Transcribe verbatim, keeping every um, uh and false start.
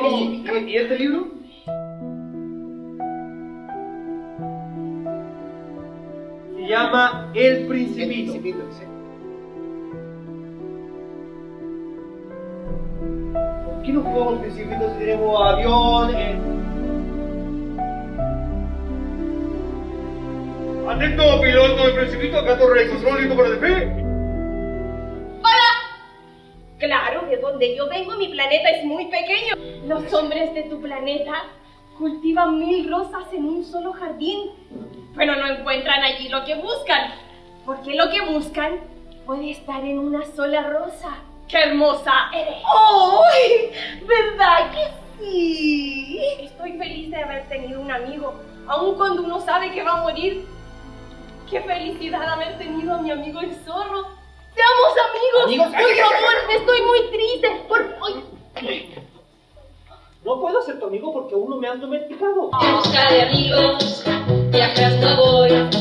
¿Y, y este libro? Se llama El Principito. El Principito, sí. ¿Por qué no jugamos El Principito si tenemos avión? Eh... Atento, piloto del Principito, acá torre de control, listo para despegue. Claro, de donde yo vengo mi planeta es muy pequeño. Los hombres de tu planeta cultivan mil rosas en un solo jardín, pero no encuentran allí lo que buscan, porque lo que buscan puede estar en una sola rosa. ¡Qué hermosa eres! ¡Ay! ¿Verdad que sí? Estoy feliz de haber tenido un amigo, aun cuando uno sabe que va a morir. ¡Qué felicidad haber tenido a mi amigo el zorro! ¡Seamos amigos! ¿Amigos? ¡Por favor! ¡Estoy muy triste! Por... ¡Ay! No puedo ser tu amigo porque aún no me han domesticado. En busca de amigos, viajando voy.